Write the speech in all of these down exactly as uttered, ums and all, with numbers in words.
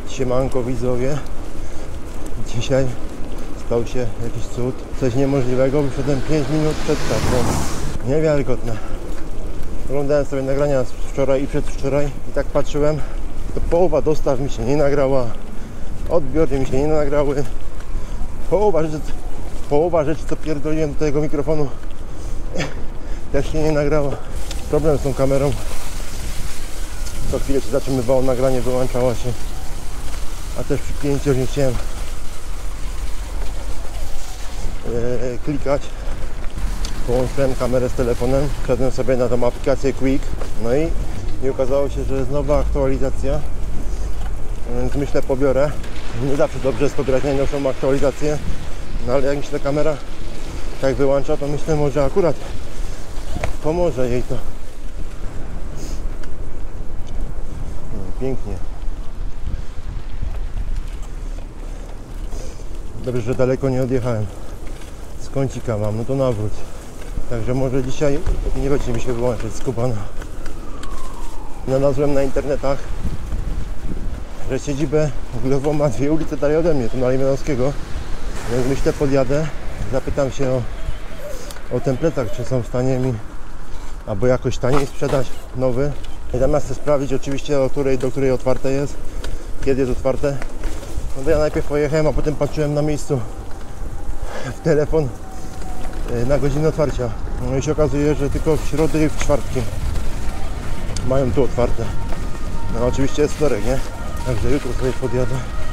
Siemanko widzowie. Dzisiaj stał się jakiś cud, coś niemożliwego. Wyszedłem pięć minut przed startem. Niewiarygodne. Oglądałem sobie nagrania z wczoraj i przedwczoraj i tak patrzyłem, to połowa dostaw mi się nie nagrała, odbiory mi się nie nagrały, połowa rzeczy, połowa rzeczy co pierdoliłem do tego mikrofonu też się nie nagrała. Problem z tą kamerą. Co chwilę się zatrzymywało nagranie, wyłączała się, a też przy pięciu nie chciałem e, klikać. Połączyłem kamerę z telefonem, wszedłem sobie na tą aplikację Quick, no i, i okazało się, że jest nowa aktualizacja, więc myślę pobiorę. Nie zawsze dobrze jest pobierać najnowszą aktualizację, no ale jak mi się ta kamera tak wyłącza, to myślę, może akurat pomoże jej to. No, pięknie. Dobrze, że daleko nie odjechałem. Z kącika mam, no to nawrót. Także może dzisiaj nie będzie mi się wyłączyć z Kubana. Znalazłem na internetach, że siedzibę uglową ma dwie ulice dalej ode mnie, tu na Limionowskiego. Więc myślę, podjadę, zapytam się o, o ten plecak, czy są w stanie mi albo jakoś taniej sprzedać nowy. I zamiast chcę sprawdzić oczywiście, o której, do której otwarte jest, kiedy jest otwarte. No to ja najpierw pojechałem, a potem patrzyłem na miejscu w telefon na godzinę otwarcia. No i się okazuje, że tylko w środę i w czwartki mają tu otwarte. No oczywiście jest wtorek, nie? Także jutro sobie podjadę.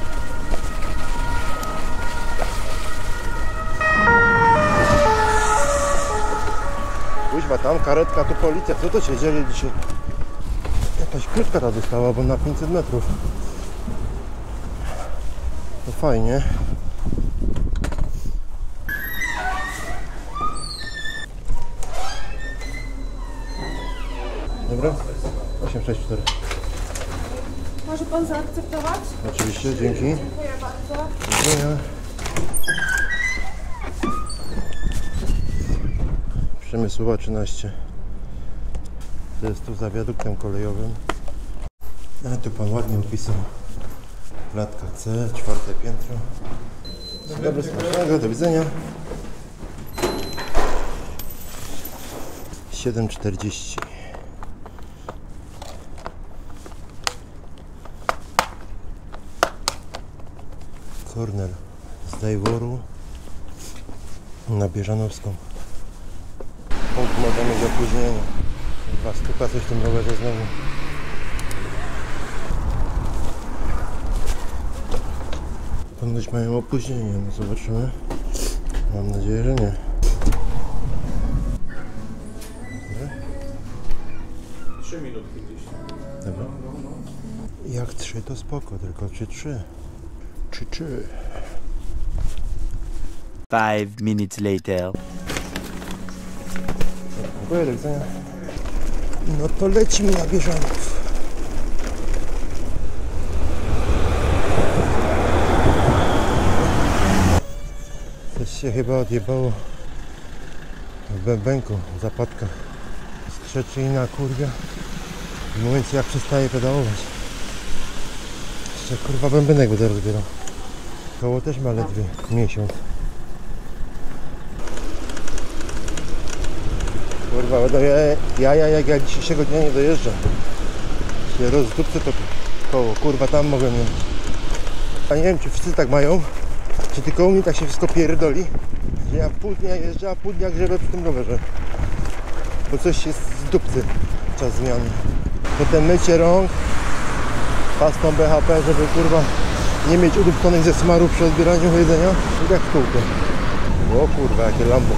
Kuźwa, tam karetka, tu policja. Co to się dzieje dzisiaj? Jakaś krótka ta dostała, bo na pięćset metrów. To fajnie. Dobra? osiem sześć cztery. Może pan zaakceptować? Oczywiście, dzięki. Dziękuję bardzo. Dziękuję. Przemysłowa trzynaście. To jest tu za wiaduktem kolejowym. A tu pan ładnie opisał. Klatka C, czwarte piętro. Dobry, smacznego, do widzenia. siedem czterdzieści. Kornel z Dajworu na Bieżanowską. Punkt może mieć opóźnienie. Dwa stuka coś w tym rowerze znowu. Ponoć mają opóźnienie, no zobaczymy. Mam nadzieję, że nie. trzy minutki gdzieś. Dobra. Jak trzy to spoko, tylko czy trzy? Czy czy? Five minutes later. Dziękuję, do widzenia. No to lecimy na Bieżanów. Coś się chyba odjebało w bębenku, w zapadkach. Skrzeczy i na kurwia. W momencie jak przestaje pedałować. Jeszcze kurwa bębenek będę rozbierał. Koło też ma ledwie miesiąc. Kurwa, będę ja, ja jak ja dzisiejszego dnia nie dojeżdżam. Się rozdupcę to koło. Kurwa, tam mogę mieć. A nie wiem, czy wszyscy tak mają, czy tylko u mnie tak się wszystko pierdoli, że ja pół dnia jeżdżę, a pół dnia grzebę przy tym rowerze. Bo coś jest z dupcy. Czas zmiany. Potem mycie rąk pastą B H P, żeby kurwa nie mieć udupconych ze smaru przy odbieraniu jedzenia. I tak w kółko. O kurwa, jakie lambo.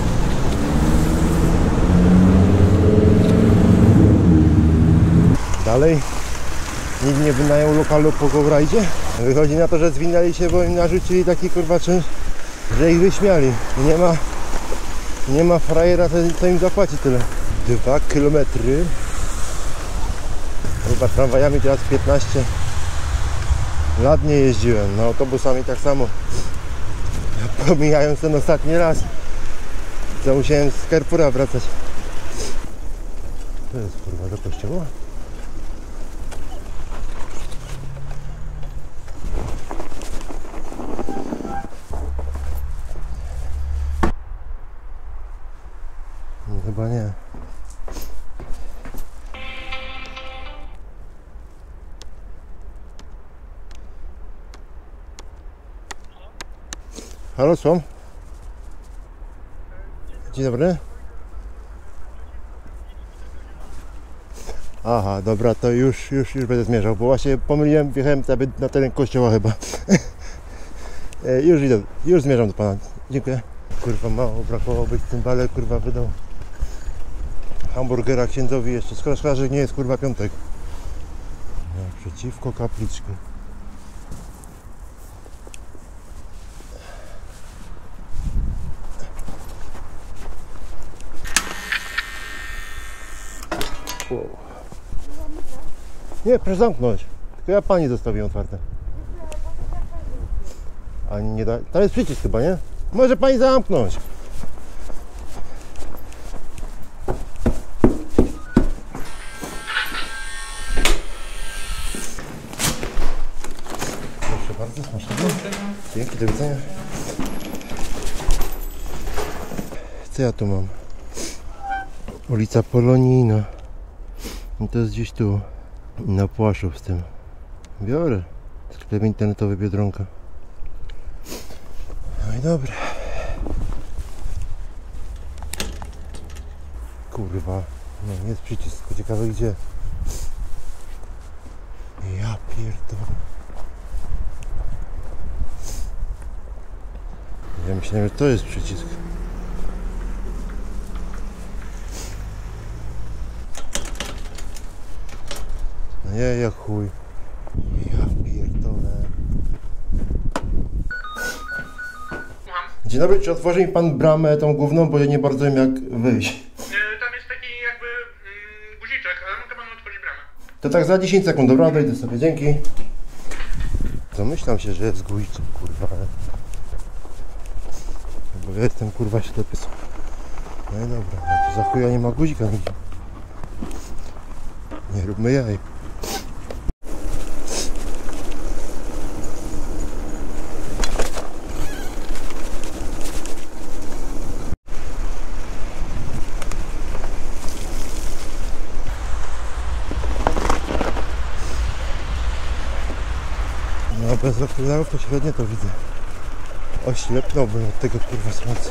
Dalej nikt nie wynajął lokalu po GoRidzie. Wychodzi na to, że zwinęli się, bo im narzucili taki kurwa czynsz, że ich wyśmiali. I nie ma nie ma frajera, co im zapłaci tyle. Dwa kilometry. Chyba tramwajami teraz piętnaście lat nie jeździłem. No autobusami tak samo. Pomijając ten ostatni raz, co musiałem z Carrefoura wracać. To jest kurwa do kościoła. Halo, słucham? Dzień dobry. Aha, dobra, to już, już, już będę zmierzał, bo właśnie pomyliłem, wjechałem sobie na teren kościoła chyba. E, już idę, już zmierzam do pana. Dziękuję. Kurwa, mało brakowało być cymbale, kurwa, wydał hamburgera księdzowi jeszcze. Szkoda, szkoda, że nie jest, kurwa, piątek. Naprzeciwko kapliczki. Wow. Nie, proszę zamknąć. Tylko ja pani zostawię otwarte. Ani nie da... Tam jest przycisk chyba, nie? Może pani zamknąć. Proszę bardzo, smacznego. Dzięki, do widzenia. Co ja tu mam? Ulica Polonijna. No to jest gdzieś tu. Na Płaszów z tym. Biorę. Sklep internetowy Biedronka. No i dobra. Kurwa. No jest przycisk, tylko ciekawe gdzie. Ja pierdolę. Ja myślałem, że to jest przycisk. No nie, jak chuj. Ja pierdolę. Dzień dobry, czy otworzy mi pan bramę tą główną, bo ja nie bardzo wiem jak wyjść. Yy, tam jest taki jakby mm, guziczek, ale mogę panu otworzyć bramę. To tak za dziesięć sekund, dobra, dojdę sobie, dzięki. Zamyślam się, że jest guziczek, kurwa. Bo ja jestem, kurwa, ślepy. No i dobra, no za chuja nie ma guzika nigdzie. Nie róbmy jaj. No bez okularów to średnio to widzę. Oślepnąłbym od tego, kurwa, słońca.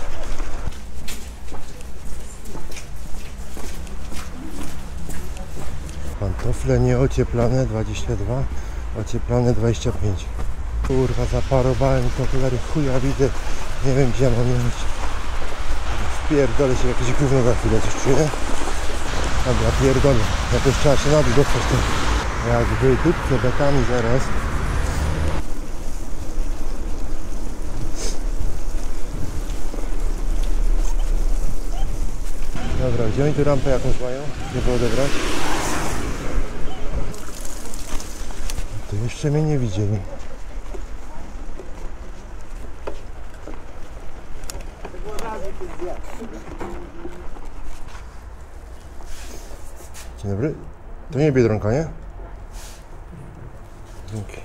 Pantofle nieocieplane dwadzieścia dwa, ocieplane dwadzieścia pięć. Kurwa, zaparowałem te okulary, chuja widzę. Nie wiem gdzie mam je mieć. Wpierdolę się jakieś gówno za chwilę, coś czuję. Dobra, pierdolę. Jakoś trzeba się na dół dostać. Jak wydupcę betami zaraz. Dobra, gdzie oni tu rampę jakąś mają, żeby odebrać? To jeszcze mnie nie widzieli. Dzień dobry. To nie Biedronka, nie? Dzięki.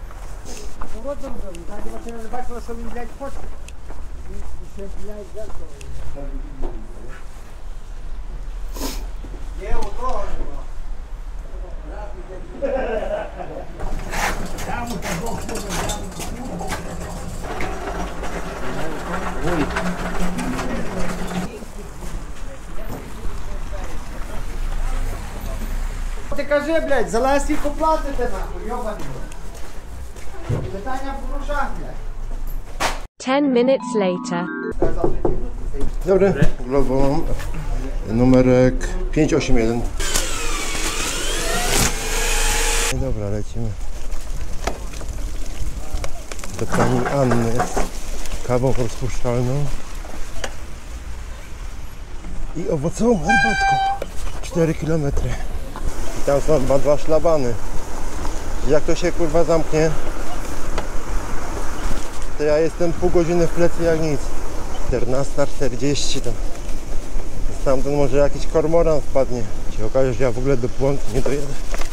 Ти кажи, блядь, залазь скільки платите нахуй, йобаний. Питання в грошах, блядь. Ten minutes later. Dobry, Glovo mam numerek pięć osiem jeden. No dobra, lecimy do pani Anny z kawą rozpuszczalną i owocową herbatką. cztery kilometry. I tam są dwa, dwa szlabany. Jak to się, kurwa, zamknie, to ja jestem pół godziny w plecy jak nic. czternasta czterdzieści tam. Stamtąd może jakiś kormoran wpadnie. Się okaże, że ja w ogóle do Płonki nie dojedę.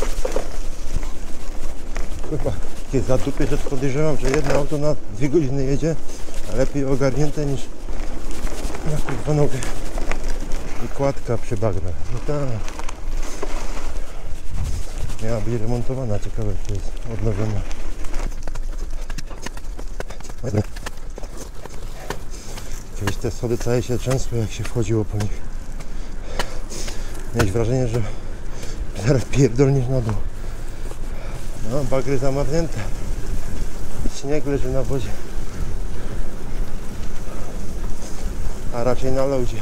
Kurwa, takie zatupie, że podejrzewam, że jedno auto na dwie godziny jedzie, a lepiej ogarnięte niż na kurwa nogę. I kładka przy bagrach. No tak. Miała być remontowana, ciekawe, czy jest odnowiona. Kiedyś te schody całe się trzęsły, jak się wchodziło po nich. Miałeś wrażenie, że zaraz pierdolniesz na dół. No, bagry zamarznięte. Śnieg leży na wodzie. A raczej na lodzie.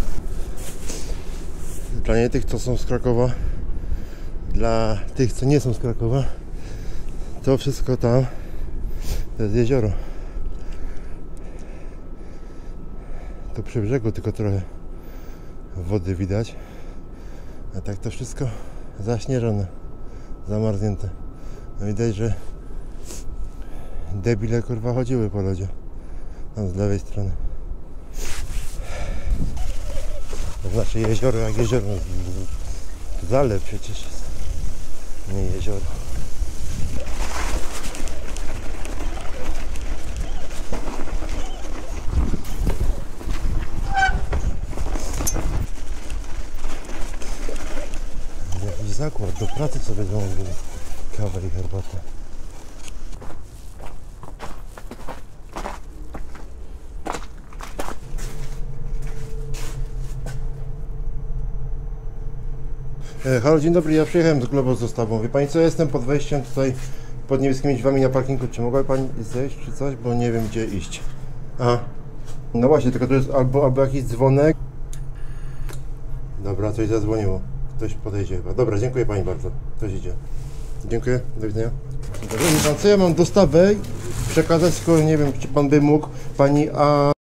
Dla nie tych, co są z Krakowa, dla tych, co nie są z Krakowa, to wszystko tam to jest jezioro. Tu przy brzegu tylko trochę wody widać, a tak to wszystko zaśnieżone, zamarznięte. No widać, że debile kurwa chodziły po lodzie. Tam z lewej strony. To znaczy jezioro jak jezioro. Zalew przecież jest, nie jezioro. Jakiś zakład, do pracy sobie zamówili kawę i herbatę. E, halo, dzień dobry, ja przyjechałem z Globo z dostawą. Wie Pani co, jestem pod wejściem tutaj pod niebieskimi drzwiami na parkingu. Czy mogła Pani zejść czy coś? Bo nie wiem gdzie iść. Aha. No właśnie, tylko to jest albo, albo jakiś dzwonek. Dobra, coś zadzwoniło. Ktoś podejdzie chyba. Dobra, dziękuję Pani bardzo. Ktoś idzie. Dziękuję, do widzenia. Dobrze, wie Pan co, ja mam dostawę przekazać, tylko nie wiem czy Pan by mógł Pani A...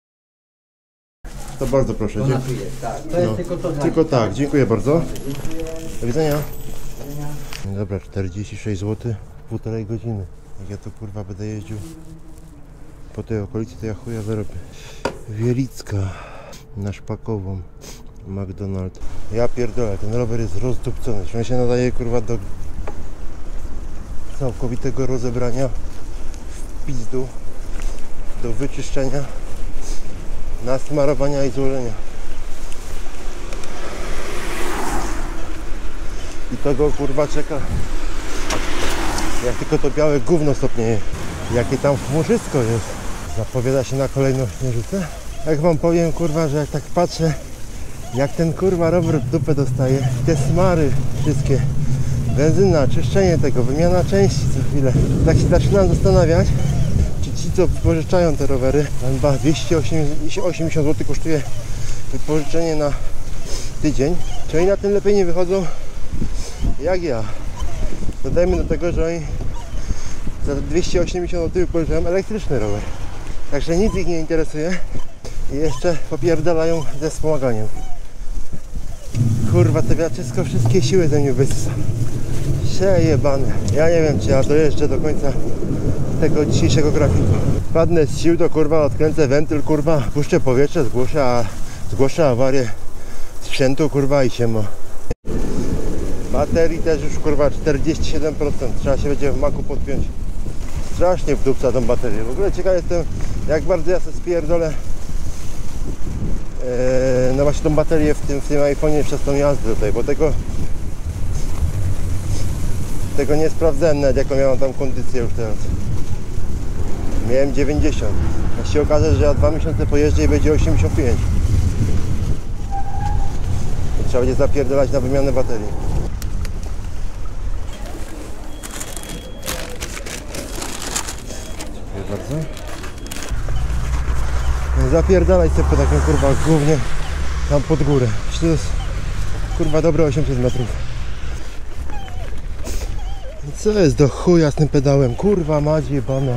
To bardzo proszę. To Dzie- na tu jest, tak. To jest no. tylko to dla Tylko nich. tak, dziękuję bardzo. Dziękuję. Do widzenia. No dobra, czterdzieści sześć złotych, półtorej godziny. Jak ja to kurwa będę jeździł po tej okolicy, to ja chuja zarobię. Wielicka na Szpakową, McDonald's. Ja pierdolę, ten rower jest rozdupcony. On się nadaje kurwa do całkowitego rozebrania w pizdu, do wyczyszczenia, nasmarowania i złożenia. I to go kurwa czeka, jak tylko to białe gówno stopnieje. Jakie tam chmurzysko jest. Zapowiada się na kolejną śnieżycę. Jak wam powiem kurwa, że jak tak patrzę, jak ten kurwa rower w dupę dostaje, te smary wszystkie, benzyna, czyszczenie tego, wymiana części co chwilę. Tak się zaczynam zastanawiać, czy ci co wypożyczają te rowery, tam chyba dwieście osiemdziesiąt złotych kosztuje wypożyczenie na tydzień, czy oni na tym lepiej nie wychodzą jak ja. Dodajmy do tego, że oni za dwieście osiemdziesiąt złotych wypożyczają elektryczny rower. Także nic ich nie interesuje i jeszcze popierdalają ze wspomaganiem. Kurwa, te wiatrzysko wszystkie siły ze mnie wysysa. Przejebane. Ja nie wiem, czy ja dojeżdżę do końca tego dzisiejszego grafiku. Padnę z sił, to kurwa odkręcę wentyl, kurwa, puszczę powietrze, zgłoszę, a zgłoszę awarię sprzętu, kurwa i siema. Baterii też już kurwa czterdzieści siedem procent. Trzeba się będzie w maku podpiąć. Strasznie wdupca tą baterię. W ogóle ciekaw jestem, jak bardzo ja sobie spierdolę eee, no właśnie tą baterię w tym, w tym iPhone'ie przez tą jazdę tutaj, bo tego tego nie sprawdzałem nawet jaką miałem tam kondycję już teraz. Miałem dziewięćdziesiąt. A się okaże, że ja dwa miesiące pojeżdżę i będzie osiemdziesiąt pięć. I trzeba będzie zapierdalać na wymianę baterii. Dziękuję bardzo. No zapierdalać sobie po takim kurwa głównie tam pod górę. To jest kurwa dobre osiemset metrów. I co jest do chuja z tym pedałem? Kurwa mać jebana.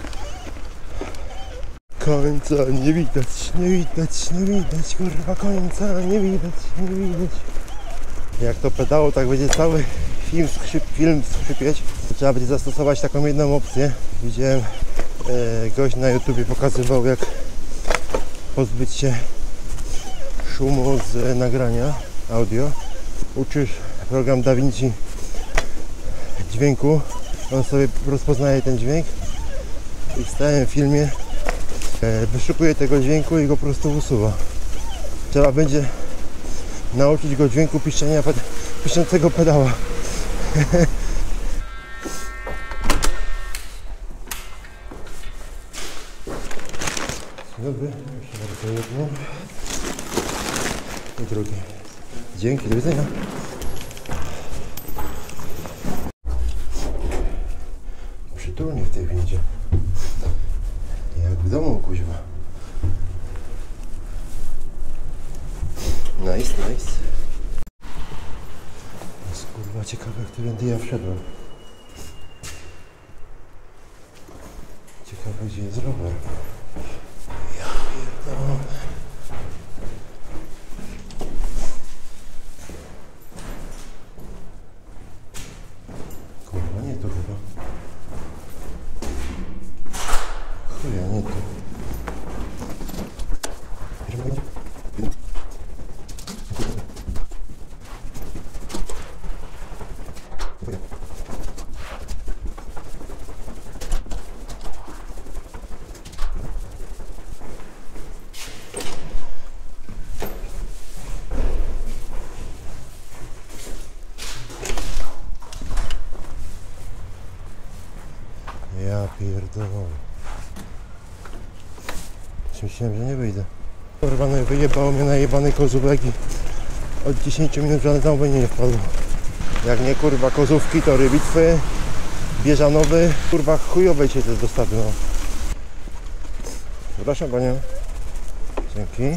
Końca nie widać, nie widać, nie widać, kurwa końca nie widać, nie widać. Jak to pedało, tak będzie cały film, skrzyp, film skrzypieć. Trzeba będzie zastosować taką jedną opcję. Widziałem, e, gość na YouTubie pokazywał, jak pozbyć się szumu z nagrania audio. Uczysz program DaVinci dźwięku, on sobie rozpoznaje ten dźwięk i w stałym filmie e, wyszukuje tego dźwięku i go po prostu usuwa. Trzeba będzie nauczyć go dźwięku piszczenia ped piszącego pedała. Dobry, jeszcze bardzo jedno. I drugie. Dzięki, do widzenia. Przytulnie w tej windzie. Jak w domu, kuźwa. Nice, nice. Jest kurwa ciekawe, którędy ja wszedłem. Ciekawe, gdzie jest rower. Ja pierdolę. Kurwa, nie tu chyba. Chuja, nie tu. Ja pierdolę. Myślałem, że nie wyjdę. Kurwa, no wyjebało mnie na jebany kozówek i od dziesięciu minut żadne zamówienie nie wpadło. Jak nie kurwa kozówki, to rybitwy, bieżanowy, kurwa chujowej się te dostawy, no. Przepraszam panią. Dzięki.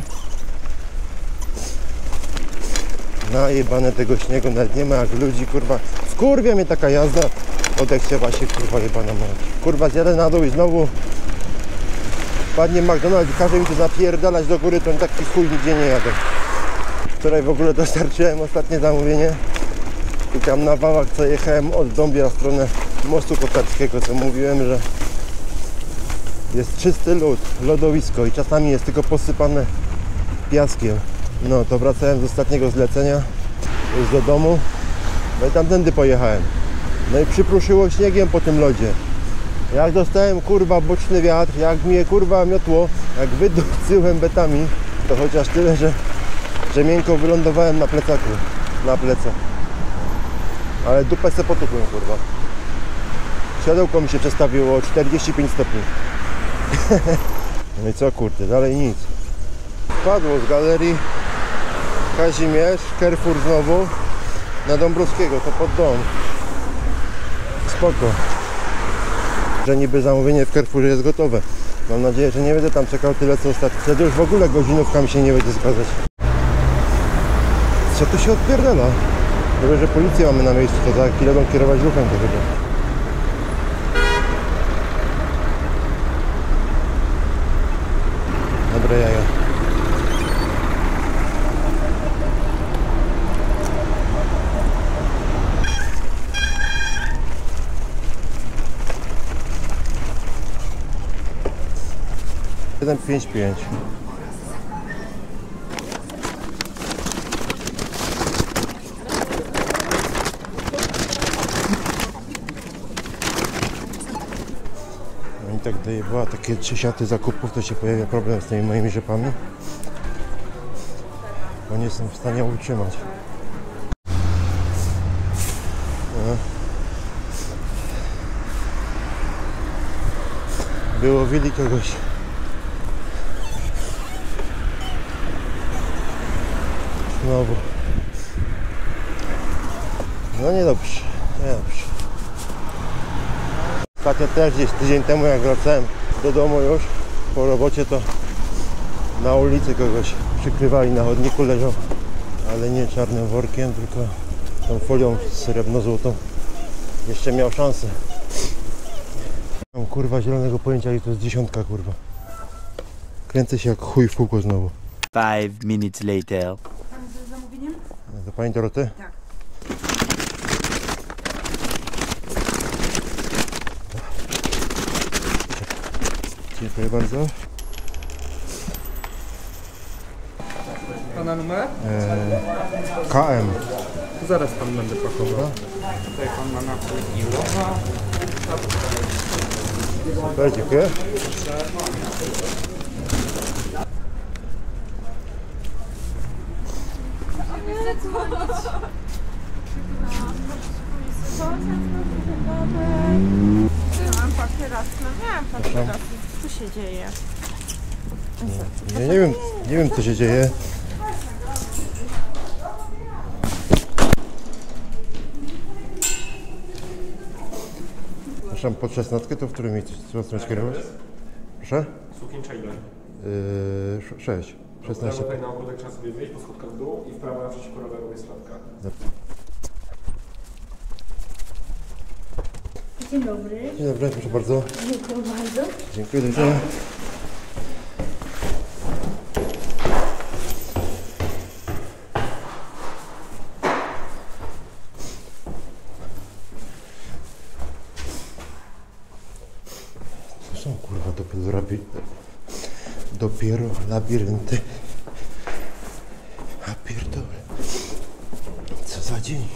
Najebane tego śniegu, nawet nie ma jak ludzi, kurwa. Wkurwia mnie taka jazda. Odechciewa się, kurwa jebana mać. Kurwa zjadę na dół i znowu padnie McDonald's i każe mi tu zapierdalać do góry, to taki chuj nigdzie nie jadę. Wczoraj w ogóle dostarczyłem ostatnie zamówienie i tam na wałach co jechałem od Dąbia w stronę mostu kotarskiego, co mówiłem, że jest czysty lód, lodowisko i czasami jest tylko posypane piaskiem. No to wracałem z ostatniego zlecenia już do domu, no i tamtędy pojechałem. No i przypruszyło śniegiem po tym lodzie. Jak dostałem kurwa boczny wiatr, jak mnie kurwa miotło, jak wydupcyłem betami, to chociaż tyle, że, że miękko wylądowałem na plecaku, na plecach. Ale dupę se potukłem kurwa. Siodełko mi się przestawiło o czterdzieści pięć stopni. No i co kurde, dalej nic. Padło z galerii Kazimierz, Carrefour znowu, na Dąbrowskiego, to pod dom. Spoko. Że niby zamówienie w Carrefourze jest gotowe. Mam nadzieję, że nie będę tam czekał tyle co ostatnio. Wtedy już w ogóle godzinówkami się nie będzie zgadzać. Co tu się odpierdala? Dobrze, że policję mamy na miejscu, to za chwilę będą kierować ruchem to chyba. Dobre jaja. jeden pięć pięć. No i tak daje była takie trzy siaty zakupów, to się pojawia problem z tymi moimi rzepami, bo nie jestem w stanie utrzymać. No. Wyłowili kogoś. Znowu. No niedobrze, niedobrze. Ostatnio też gdzieś tydzień temu jak wracałem do domu już po robocie, to na ulicy kogoś przykrywali, na chodniku leżał, ale nie czarnym workiem, tylko tą folią srebrno-złotą. Jeszcze miał szansę. Mam kurwa zielonego pojęcia i to jest dziesiątka kurwa. Kręcę się jak chuj w kółko znowu. Five minutes later. Pan z zamówieniem? Do pani Doroty? Tak. Dziękuję bardzo. Pana numer? Eee, K M. Zaraz pan będę pakował. Tutaj pan ma napój Iłowa. Super, dziękuję. Mam papieras, no miałam papieras. Co się dzieje? Nie, nie wiem, nie wiem co się dzieje. Przepraszam, pod szesnastkę to w którym miejscu trzeba stronę kierować? Proszę? Sukiencza ile? Yy, sz- sześć. szesnaście. Tutaj na ogródek trzeba sobie wyjść po schodkach w dół i w prawo naprzeciwko roweru jest klatka. Dzień dobry. Dzień dobry, proszę bardzo. Dziękuję bardzo. Dziękuję, do widzenia. To są kurwa dopiero, labi... dopiero labirynty. A pierdolę. Co za dzień.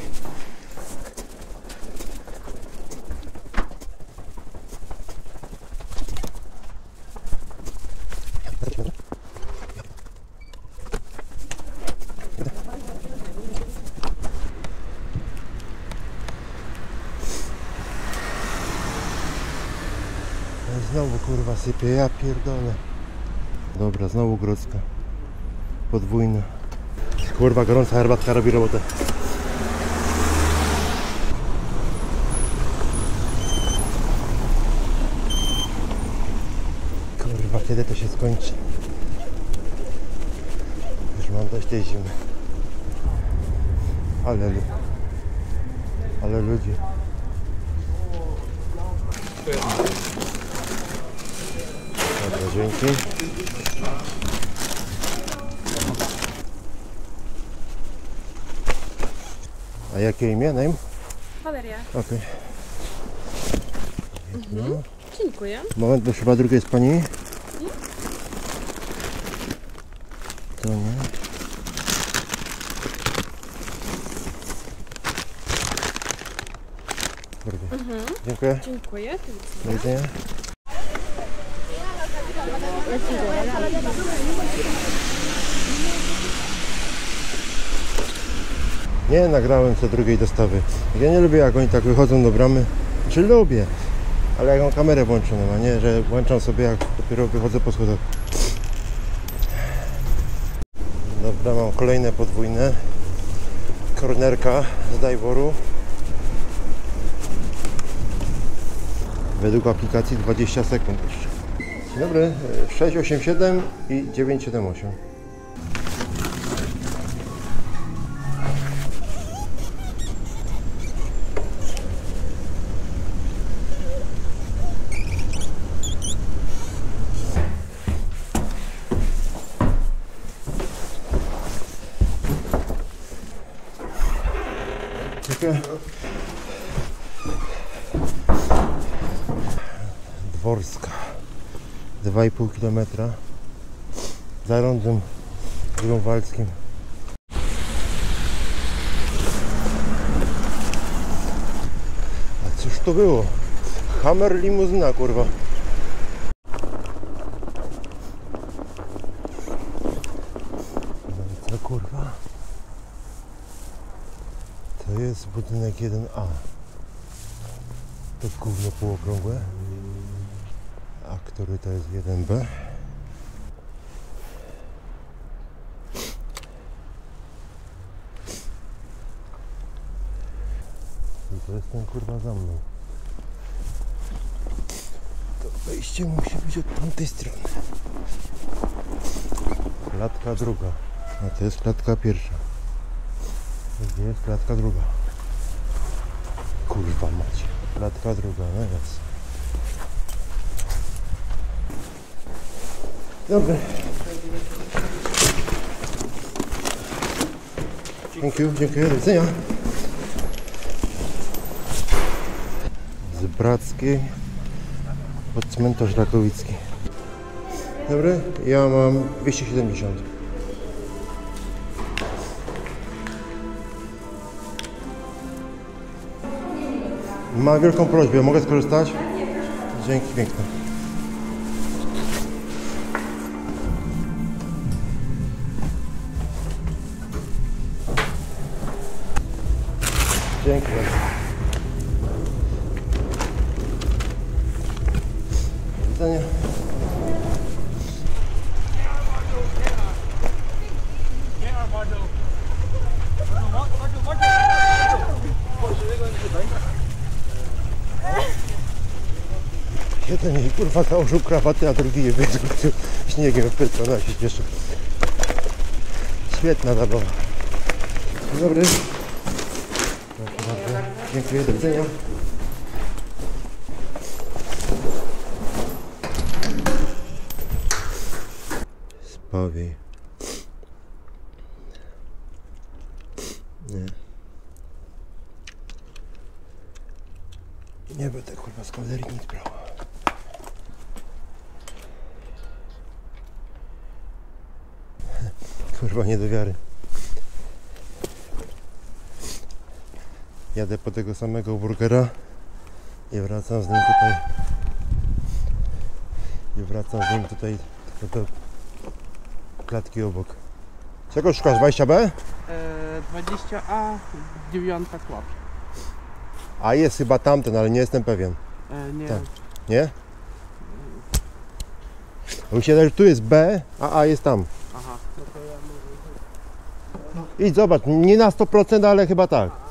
Znowu kurwa sypie, ja pierdolę. Dobra, znowu Grodzka. Podwójna. Kurwa, gorąca herbatka robi robotę. Kurwa, kiedy to się skończy? Już mam dość tej zimy. Ale, lu- ale ludzi. Dobra, dzięki. A jakie imię? Name? Valeria. Okej. No. Dziękuję. Moment, bo chyba drugie jest pani. To nie. Mhm. Dziękuję. Dziękuję. Do widzenia. Nie nagrałem co drugiej dostawy. Ja nie lubię jak oni tak wychodzą do bramy. Czy lubię, ale jak mam kamerę włączoną, a nie, że włączam sobie jak dopiero wychodzę po schodach. Dobra, mam kolejne podwójne. Kornerka z Dajworu. Według aplikacji dwadzieścia sekund jeszcze. Dzień dobry, sześć osiem siedem i dziewięć siedem osiem. Dziękuję. Dworska. dwa i pół kilometra. Za rondem grunwaldzkim. A cóż to było? Hammer limuzyna, kurwa. No i co, kurwa? To jest budynek jeden A. To gówno półokrągłe. A który to jest jeden B? I to jest ten kurwa za mną. To wejście musi być od tamtej strony. Klatka druga. A to jest klatka pierwsza. Gdzie jest klatka druga? Kurwa macie. Klatka druga, no jest. Dobry. Dziękuję, dziękuję, do widzenia. Z Brackiej pod cmentarz Rakowicki. Dobry, ja mam dwieście siedemdziesiąt. Mam wielką prośbę, mogę skorzystać? Dzięki piękne. Dzięki bardzo. Do widzenia. Jeden jej kurwa założył krawaty, a drugi je wyrzucił śniegiem w pytę. Ona się cieszy. Świetna zabawa. Dzień dobry. Proszę bardzo. Dziękuję, do widzenia. Spawiej. Nie. Nie będę kurwa z kalorii nic brał. Kurwa nie do wiary. Jadę po tego samego burgera i wracam z nim tutaj. I wracam z nim tutaj do klatki obok. Czego szukasz? dwadzieścia B? E, dwadzieścia A, dziewiąta klap. A jest chyba tamten, ale nie jestem pewien. E, nie. Tak. Nie? Bo mi się wydaje, że tu jest B, a A jest tam. Aha. No to ja mówię. Idź zobacz, nie na sto procent, ale chyba tak.